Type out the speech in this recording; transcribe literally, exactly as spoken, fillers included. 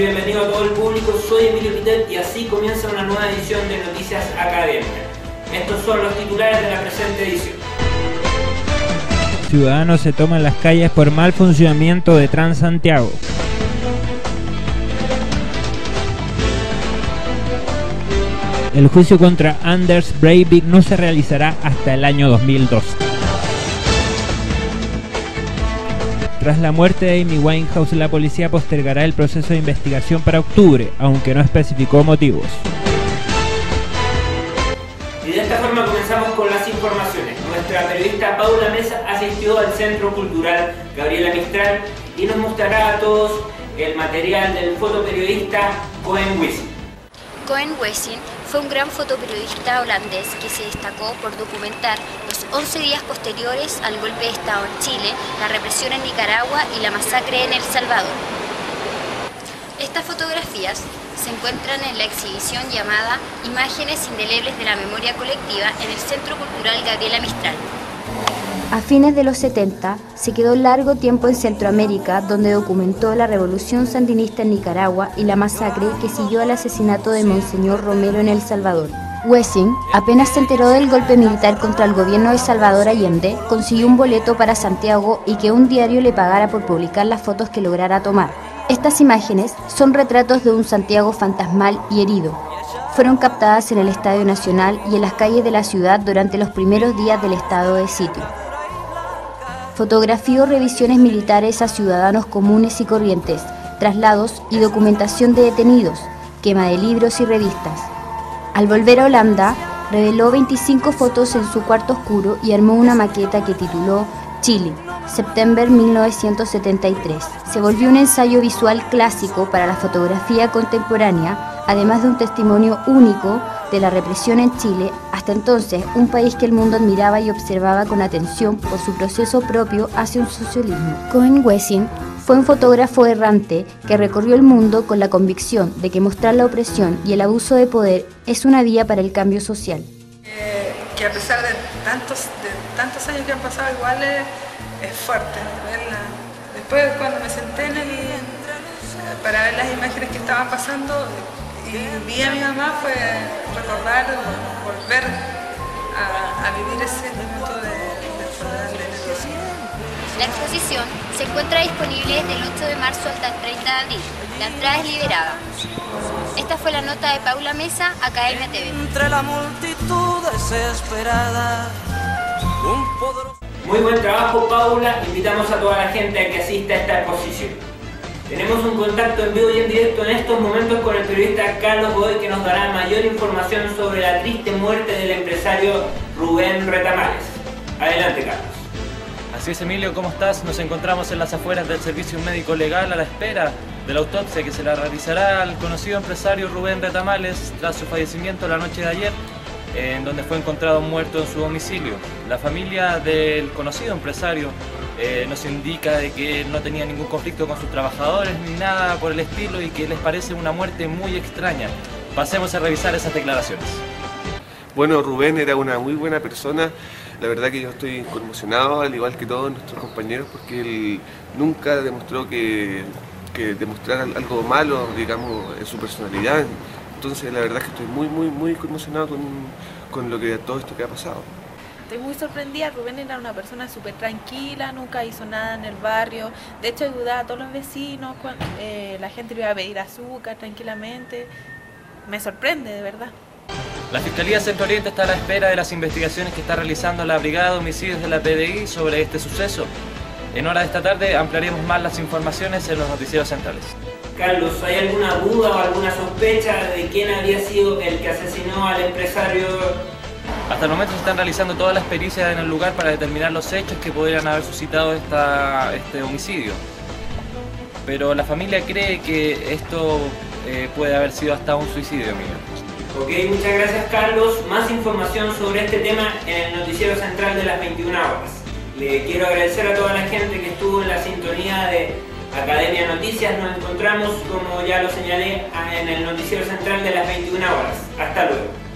y bienvenido a todo el público, soy Emilio Pitet y así comienza una nueva edición de Noticias Académicas. Estos son los titulares de la presente edición. Ciudadanos se toman las calles por mal funcionamiento de Transantiago. El juicio contra Anders Breivik no se realizará hasta el año dos mil doce. Tras la muerte de Amy Winehouse, la policía postergará el proceso de investigación para octubre, aunque no especificó motivos. Y de esta forma comenzamos con las informaciones. Nuestra periodista Paula Mesa asistió al Centro Cultural Gabriela Mistral y nos mostrará a todos el material del fotoperiodista Koen Wessing. Koen Wessing fue un gran fotoperiodista holandés que se destacó por documentar los once días posteriores al golpe de Estado en Chile, la represión en Nicaragua y la masacre en El Salvador. Estas fotografías se encuentran en la exhibición llamada Imágenes indelebles de la memoria colectiva en el Centro Cultural Gabriela Mistral. A fines de los setenta, se quedó largo tiempo en Centroamérica, donde documentó la revolución sandinista en Nicaragua y la masacre que siguió al asesinato de Monseñor Romero en El Salvador. Wessing, apenas se enteró del golpe militar contra el gobierno de Salvador Allende, consiguió un boleto para Santiago y que un diario le pagara por publicar las fotos que lograra tomar. Estas imágenes son retratos de un Santiago fantasmal y herido. Fueron captadas en el Estadio Nacional y en las calles de la ciudad durante los primeros días del estado de sitio. Fotografió revisiones militares a ciudadanos comunes y corrientes, traslados y documentación de detenidos, quema de libros y revistas. Al volver a Holanda, reveló veinticinco fotos en su cuarto oscuro y armó una maqueta que tituló Chile, septiembre de mil novecientos setenta y tres. Se volvió un ensayo visual clásico para la fotografía contemporánea, además de un testimonio único de la represión en Chile, hasta entonces un país que el mundo admiraba y observaba con atención por su proceso propio hacia un socialismo. Koen Wessing fue un fotógrafo errante que recorrió el mundo con la convicción de que mostrar la opresión y el abuso de poder es una vía para el cambio social. Eh, que a pesar de tantos, de tantos años que han pasado, igual es, es fuerte verla. Después cuando me senté en el, para ver las imágenes que estaban pasando y vi a mi mamá, fue recordar, volver a, a vivir ese momento de, de enfermedad de nerviosismo. La exposición se encuentra disponible desde el ocho de marzo hasta el treinta de abril. La entrada es liberada. Esta fue la nota de Paula Mesa, Academia T V. Entre la multitud desesperada, un poderoso... Muy buen trabajo, Paula. Invitamos a toda la gente a que asista a esta exposición. Tenemos un contacto en vivo y en directo en estos momentos con el periodista Carlos Godoy, que nos dará mayor información sobre la triste muerte del empresario Rubén Retamales. Adelante, Carlos. Así es, Emilio, ¿cómo estás? Nos encontramos en las afueras del servicio médico legal a la espera de la autopsia que se la realizará al conocido empresario Rubén Retamales tras su fallecimiento la noche de ayer, en donde fue encontrado muerto en su domicilio. La familia del conocido empresario eh, nos indica de que no tenía ningún conflicto con sus trabajadores ni nada por el estilo y que les parece una muerte muy extraña. Pasemos a revisar esas declaraciones. Bueno, Rubén era una muy buena persona. La verdad que yo estoy conmocionado, al igual que todos nuestros compañeros, porque él nunca demostró que, que demostrar algo malo, digamos, en su personalidad. Entonces, la verdad es que estoy muy, muy, muy conmocionado con, con lo que, todo esto que ha pasado. Estoy muy sorprendida. Rubén era una persona súper tranquila, nunca hizo nada en el barrio. De hecho, ayudaba a todos los vecinos, cuando, eh, la gente le iba a pedir azúcar tranquilamente. Me sorprende, de verdad. La Fiscalía Centro Oriente está a la espera de las investigaciones que está realizando la Brigada de Homicidios de la P D I sobre este suceso. En hora de esta tarde ampliaremos más las informaciones en los noticieros centrales. Carlos, ¿hay alguna duda o alguna sospecha de quién habría sido el que asesinó al empresario? Hasta el momento se están realizando todas las pericias en el lugar para determinar los hechos que podrían haber suscitado esta, este homicidio. Pero la familia cree que esto eh, puede haber sido hasta un suicidio, Emilio. Ok, muchas gracias, Carlos. Más información sobre este tema en el noticiero central de las veintiuna horas. Le quiero agradecer a toda la gente que estuvo en la sintonía de Academia Noticias. Nos encontramos, como ya lo señalé, en el noticiero central de las veintiuna horas. Hasta luego.